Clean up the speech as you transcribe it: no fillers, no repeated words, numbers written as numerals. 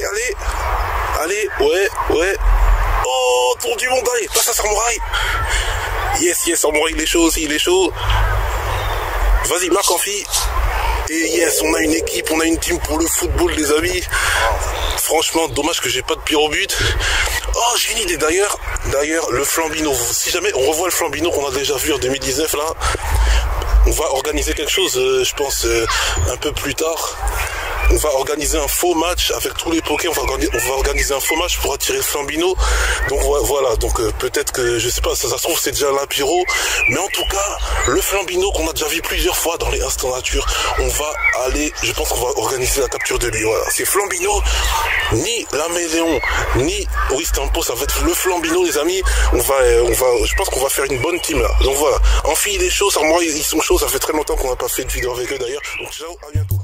allez. Allez, ouais. Oh, tour du montagne. Passe à Samouraï. Yes, Samouraï, il est chaud. Vas-y, marque en fille. Et yes, on a une équipe, on a une team pour le football, les amis. Franchement, dommage que j'ai pas de pire au but. Oh, j'ai une idée d'ailleurs. D'ailleurs, le Flambino. Si jamais on revoit le Flambino qu'on a déjà vu en 2019 là, on va organiser quelque chose, je pense, un peu plus tard. On va organiser un faux match avec tous les pokés. On va organiser un faux match pour attirer le Flambino. Donc voilà. Donc peut-être que, je sais pas, ça se trouve c'est déjà la pyro. Mais en tout cas, le Flambino qu'on a déjà vu plusieurs fois dans les instants nature, on va aller, je pense qu'on va organiser la capture de lui. Voilà. C'est Flambino, ni l'Améléon, ni Wistampo, ça va être le Flambino, les amis. Je pense qu'on va faire une bonne team là. Donc voilà. En fille, il est chaud, ça, moi, ils sont chauds. Ça fait très longtemps qu'on n'a pas fait de vidéo avec eux d'ailleurs. Donc ciao, à bientôt.